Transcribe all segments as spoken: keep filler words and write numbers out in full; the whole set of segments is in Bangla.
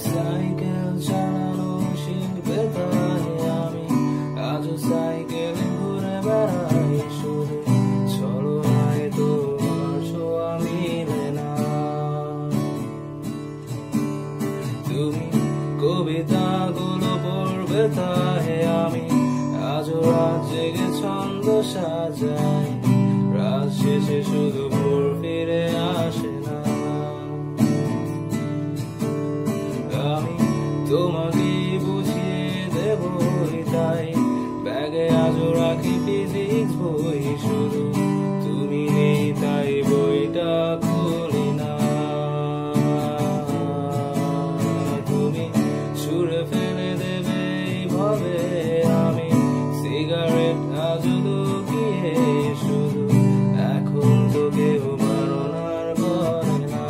সাইকেল চালানো শিখবে তাই আমি আজও সাইকেলে ঘুরে বেড়াই শুধু চলো নাই তোমার ছোঁয়া মিলে না। তুমি কবিতাগুলো পড়বে তাই আমি আজও রাত জেগে ছন্দ সাজাই, রাত শেষে শুধু ভোর ফিরে আসে না। আমি তোমাকে বুঝিয়ে দেবই তাই ব্যাগে আজও রাখি ফিজিক্স বই, শুধু তুমি নেই তাই বইটা খুলি না। তুমি ছুঁড়ে ফেলে দেবে এইভাবে আমি সিগারেট আজও লুকিয়ে, শুধু এখন তো কেউ বারণার করে না।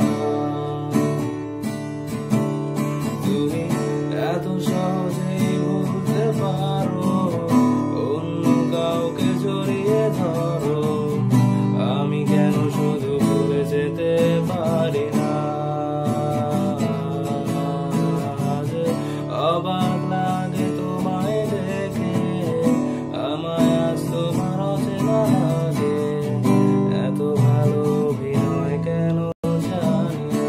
তুমি এত সহজেই ভুলতে পারো, অন্য কাউকে জড়িয়ে ধরো, আমি কেন শুধু ভুলে যেতে পারি না। অবাক লাগে তোমায় দেখে, আমায় আজ তোমার অচেনা লাগে, এত ভালো অভিনয় কেন জানি না।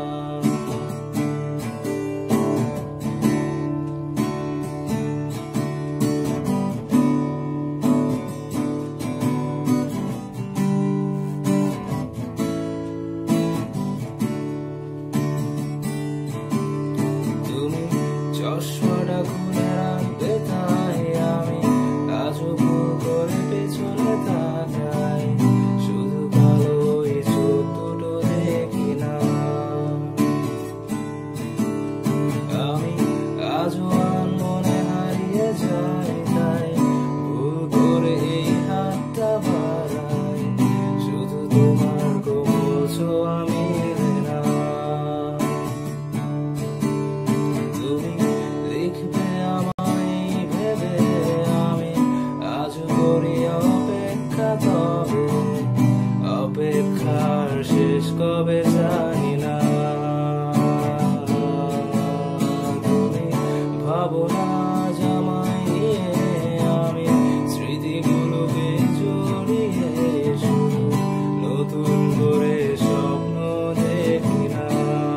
তুমি চশমাটা খুলে রাখবে তাই আমি আজও ভুল করে পেছনে তাকাই, শুধু ভালো ওই চোখ দুটো দেখি না। আমি আজও আনমনে হারিয়ে যাই তাই ভুল করে এই হাতটা বাড়াই, শুধু তোমার কোমল ছোঁয়া মিলে না। তুমি লিখবে আমায় ভেবে আমি আজও করি অপেক্ষা, তবে অপেক্ষার শেষ কবে জানি না। তুমি ভাবো না জামাই নিয়ে আমি স্মৃতিগুলোকে জড়িয়ে, শুধু নতুন করে স্বপ্ন দেখি না।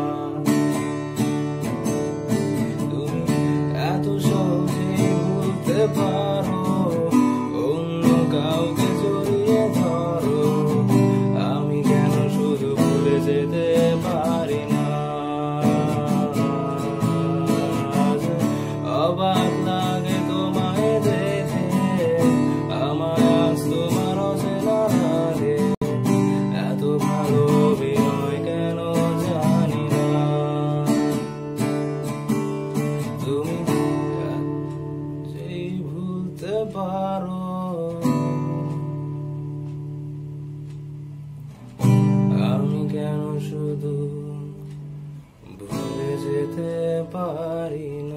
তুমি এত সহজেই ভুলতে পারো, অন্য কাউকে জড়িয়ে ধরো, আমি কেন শুধু ভুলে যেতে পারি না। অবাক লাগে তোমায় দেখে, আমায় আজ তোমার অচেনা লাগে, এত ভালো অভিনয় কেন জানি না। তুমি যেই ভুলতে পারো, আমি কেন শুধু ভুলে যেতে পারি না।